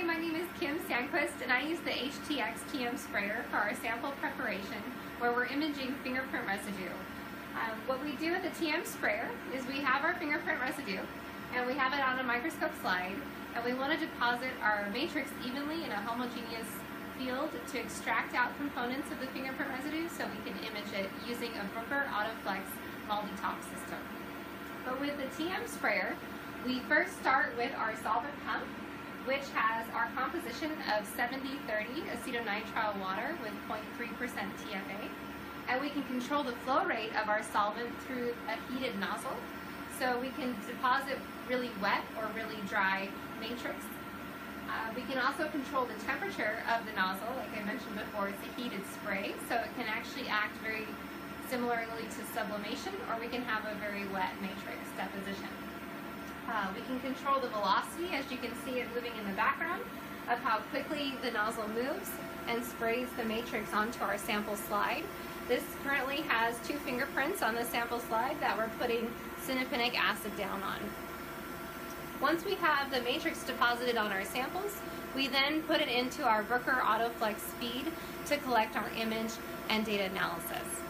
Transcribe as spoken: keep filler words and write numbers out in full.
my name is Kim Sandquist, and I use the H T X T M sprayer for our sample preparation, where we're imaging fingerprint residue. Um, what we do with the T M sprayer is we have our fingerprint residue, and we have it on a microscope slide, and we want to deposit our matrix evenly in a homogeneous field to extract out components of the fingerprint residue so we can image it using a Bruker AutoFlex multi-top system. But with the T M sprayer, we first start with our solvent pump, which has our composition of seventy thirty acetonitrile water with zero point three percent T F A. And we can control the flow rate of our solvent through a heated nozzle. So we can deposit really wet or really dry matrix. Uh, we can also control the temperature of the nozzle. Like I mentioned before, it's a heated spray, so it can actually act very similarly to sublimation, or we can have a very wet matrix deposition. Uh, we can control the velocity, as you can see it moving in the background, of how quickly the nozzle moves and sprays the matrix onto our sample slide. This currently has two fingerprints on the sample slide that we're putting synapenic acid down on. Once we have the matrix deposited on our samples, we then put it into our Bruker AutoFlex feed to collect our image and data analysis.